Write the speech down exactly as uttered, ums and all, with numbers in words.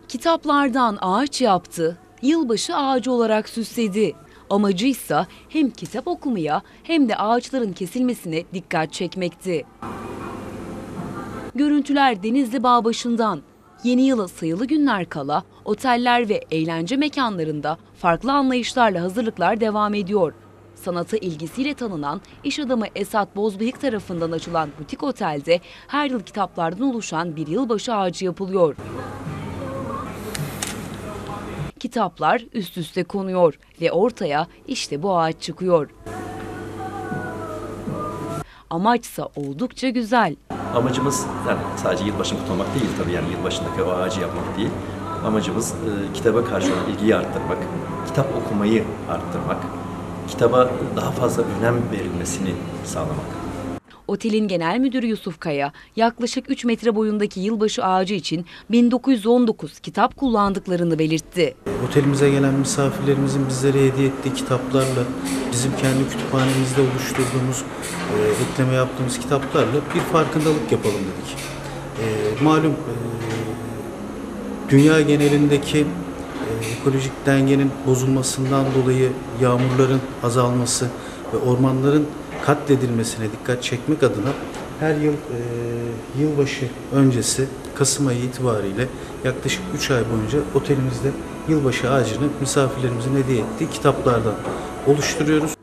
Kitaplardan ağaç yaptı, yılbaşı ağacı olarak süsledi. Amacıysa hem kitap okumaya hem de ağaçların kesilmesine dikkat çekmekti. Görüntüler Denizli Bağbaşı'ndan. Yeni yıla sayılı günler kala oteller ve eğlence mekanlarında farklı anlayışlarla hazırlıklar devam ediyor. Sanata ilgisiyle tanınan iş adamı Esat Bozbıyık tarafından açılan butik otelde her yıl kitaplardan oluşan bir yılbaşı ağacı yapılıyor. Kitaplar üst üste konuyor ve ortaya işte bu ağaç çıkıyor. Amaçsa oldukça güzel. Amacımız yani sadece yılbaşını kutlamak değil tabii, yani yılbaşındaki o ağacı yapmak değil. Amacımız e, kitaba karşı olan ilgiyi arttırmak, kitap okumayı arttırmak, kitaba daha fazla önem verilmesini sağlamak. Otelin genel müdürü Yusuf Kaya, yaklaşık üç metre boyundaki yılbaşı ağacı için bin dokuz yüz on dokuz kitap kullandıklarını belirtti. Otelimize gelen misafirlerimizin bizlere hediye ettiği kitaplarla, bizim kendi kütüphanemizde oluşturduğumuz, e, ekleme yaptığımız kitaplarla bir farkındalık yapalım dedik. E, malum e, dünya genelindeki e, ekolojik dengenin bozulmasından dolayı yağmurların azalması ve ormanların katledilmesine dikkat çekmek adına her yıl e, yılbaşı öncesi Kasım ayı itibariyle yaklaşık üç ay boyunca otelimizde yılbaşı ağacını misafirlerimizin hediye ettiği kitaplardan oluşturuyoruz.